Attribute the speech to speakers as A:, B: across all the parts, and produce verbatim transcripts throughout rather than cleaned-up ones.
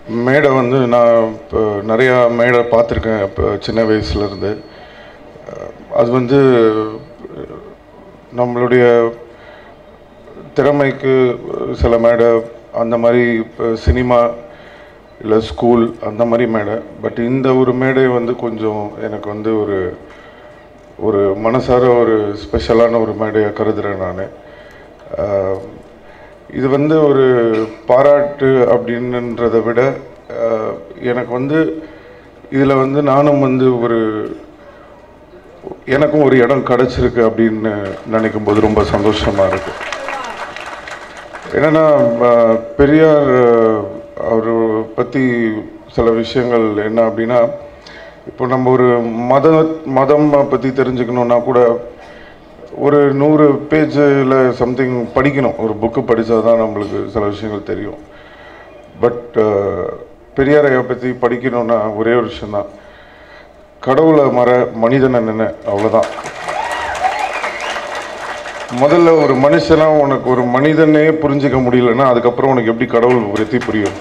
A: மேடை வந்து நான் இப்போ நிறையா மேடை பார்த்துருக்கேன் இப்போ சின்ன வயசுலேருந்து. அது வந்து நம்மளுடைய திறமைக்கு சில மேடை அந்த மாதிரி இப்போ சினிமா இல்லை ஸ்கூல் அந்த மாதிரி மேடை. பட் இந்த ஒரு மேடை வந்து கொஞ்சம் எனக்கு வந்து ஒரு ஒரு மனசார ஒரு ஸ்பெஷலான ஒரு மேடையை கருதுகிறேன் நான். இது வந்து ஒரு பாராட்டு அப்படின்றதை விட எனக்கு வந்து இதில் வந்து நானும் வந்து ஒரு எனக்கும் ஒரு இடம் கிடச்சிருக்கு அப்படின்னு நினைக்கும் போது ரொம்ப சந்தோஷமாக இருக்குது. என்னென்னா பெரியார் அவர் பற்றி சில விஷயங்கள் என்ன அப்படின்னா, இப்போ நம்ம ஒரு மத மதம் பற்றி தெரிஞ்சுக்கணுன்னா கூட ஒரு நூறு பேஜில் சம்திங் படிக்கணும். ஒரு புக்கு படித்தா தான் நம்மளுக்கு சில விஷயங்கள் தெரியும். பட் பெரியாரையை பற்றி படிக்கணுன்னா ஒரே ஒரு விஷயந்தான், கடவுளை மற மனிதனை நினை, அவ்வளோதான். முதல்ல ஒரு மனுஷனாக உனக்கு ஒரு மனிதனே புரிஞ்சிக்க முடியலன்னா அதுக்கப்புறம் உனக்கு எப்படி கடவுள் பற்றி புரியும்?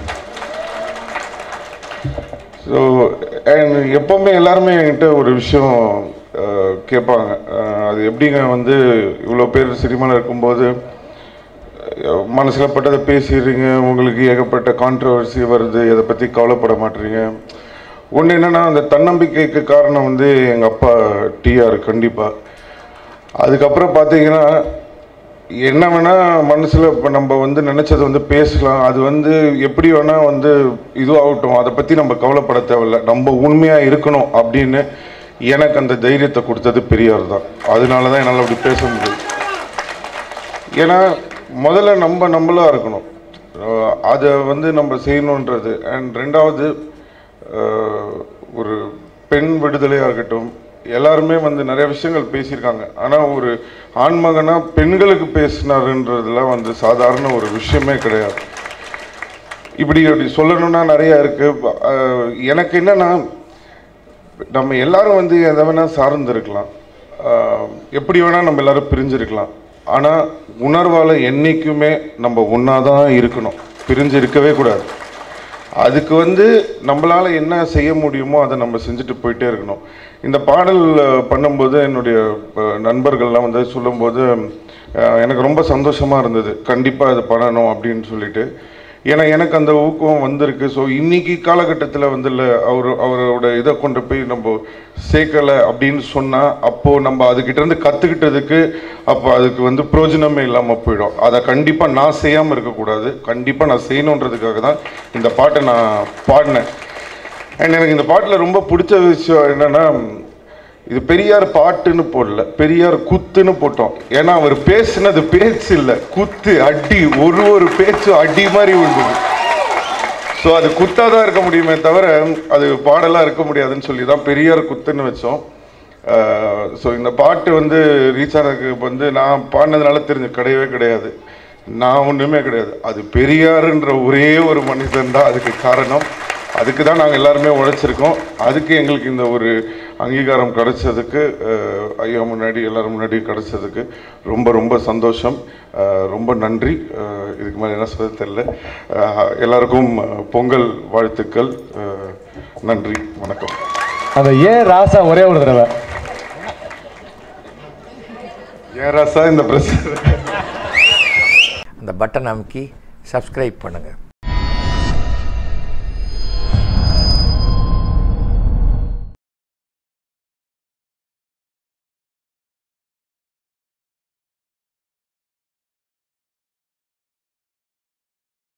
A: ஸோ எப்போவுமே எல்லாருமே என்கிட்ட ஒரு விஷயம் கேட்பாங்க, அது எப்படிங்க வந்து இவ்வளோ பேர் சினிமாவில் இருக்கும்போது மனசில் பட்டதை பேசிடுறீங்க, உங்களுக்கு ஏகப்பட்ட கான்ட்ரவர்சி வருது, இதை பற்றி கவலைப்பட மாட்டேறீங்க. ஒன்று என்னென்னா, அந்த தன்னம்பிக்கைக்கு காரணம் வந்து எங்கள் அப்பா டிஆர் கண்டிப்பாக. அதுக்கப்புறம் பார்த்தீங்கன்னா என்ன வேணால் மனசில் இப்போ நம்ம வந்து நினச்சதை வந்து பேசலாம், அது வந்து எப்படி வேணால் வந்து இதுவாகட்டும், அதை பற்றி நம்ம கவலைப்பட தேவையில்லை, நம்ம உண்மையாக இருக்கணும் அப்படின்னு எனக்கு அந்த தைரியத்தை கொடுத்தது பெரியார் தான். அதனால தான் என்னால் அப்படி பேச முடியும். ஏன்னா முதல்ல நம்ம நம்மளாக இருக்கணும், அதை வந்து நம்ம செய்யணுன்றது. அண்ட் ரெண்டாவது ஒரு பெண் விடுதலையாக இருக்கட்டும், எல்லாருமே வந்து நிறைய விஷயங்கள் பேசியிருக்காங்க. ஆனால் ஒரு ஆண்மகனாக பெண்களுக்கு பேசினாருன்றதுலாம் வந்து சாதாரண ஒரு விஷயமே கிடையாது. இப்படி அப்படி சொல்லணும்னா நிறையா இருக்குது. எனக்கு என்னென்னா, நம்ம எல்லாரும் வந்து எதை வேணால் சார்ந்திருக்கலாம், எப்படி வேணால் நம்ம எல்லோரும் பிரிஞ்சிருக்கலாம். ஆனால் உணர்வால் என்றைக்குமே நம்ம ஒன்றா தான் இருக்கணும், பிரிஞ்சு இருக்கவே கூடாது. அதுக்கு வந்து நம்மளால் என்ன செய்ய முடியுமோ அதை நம்ம செஞ்சுட்டு போயிட்டே இருக்கணும். இந்த பாடல் பண்ணும்போது என்னுடைய நண்பர்கள்லாம் வந்து சொல்லும்போது எனக்கு ரொம்ப சந்தோஷமாக இருந்தது, கண்டிப்பாக இது பண்ணணும் அப்படின்னு சொல்லிட்டு. ஏன்னா எனக்கு அந்த ஊக்கம் வந்திருக்கு. ஸோ இன்றைக்கி காலகட்டத்தில் வந்து இல்லை அவர் அவரோட இதை கொண்டு போய் நம்ம சேர்க்கலை அப்படின்னு சொன்னால் அப்போது நம்ம அதுக்கிட்டேருந்து கற்றுக்கிட்டதுக்கு அப்போ அதுக்கு வந்து பிரயோஜனமே இல்லாமல் போயிடும். அதை கண்டிப்பாக நான் செய்யாமல் இருக்கக்கூடாது, கண்டிப்பாக நான் செய்யணுன்றதுக்காக தான் இந்த பாட்டை நான் பாடினேன். அண்ட் எனக்கு இந்த பாட்டில் ரொம்ப பிடிச்ச விஷயம் என்னென்னா, இது பெரியார் பாட்டுன்னு போடல, பெரியார் குத்துன்னு போட்டோம். ஏன்னா அவர் பேசுனது பேச்சு இல்லை, குத்து, அடி, ஒரு ஒரு பேச்சும் அடி மாதிரி விழுந்தது. ஸோ அது குத்தாக தான் இருக்க முடியுமே தவிர அது பாடலாக இருக்க முடியாதுன்னு சொல்லி தான் பெரியார் குத்துன்னு வச்சோம். ஸோ இந்த பாட்டு வந்து ரீச் ஆனதுக்கு வந்து நான் பாடினதுனால தெரிஞ்ச கிடையவே கிடையாது, நான் ஒன்றுமே கிடையாது, அது பெரியாருன்ற ஒரே ஒரு மனிதன் தான் அதுக்கு காரணம். அதுக்கு தான் நாங்கள் எல்லாருமே உழைச்சிருக்கோம். அதுக்கு எங்களுக்கு இந்த ஒரு அங்கீகாரம் கிடைச்சதுக்கு, ஐயா முன்னாடி எல்லோரும் முன்னாடி கிடைச்சதுக்கு ரொம்ப ரொம்ப சந்தோஷம், ரொம்ப நன்றி. இதுக்கு மேலே என்ன சொல்ல தெரியல. எல்லாருக்கும் பொங்கல் வாழ்த்துக்கள், நன்றி, வணக்கம்.
B: அந்த ஏன் ராசா ஒரே ஒரு தடவை
A: ஏன் ராசா இந்த பிரச்சனை
C: அந்த பட்டன் அமுக்கி சப்ஸ்கிரைப் பண்ணுங்கள்.